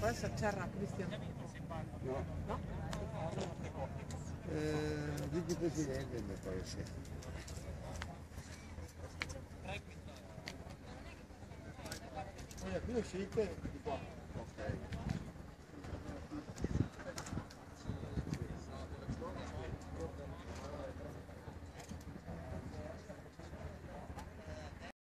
adesso c'era Cristian. No. No? Vicepresidente mi pare sia. Qui è scelta di qua.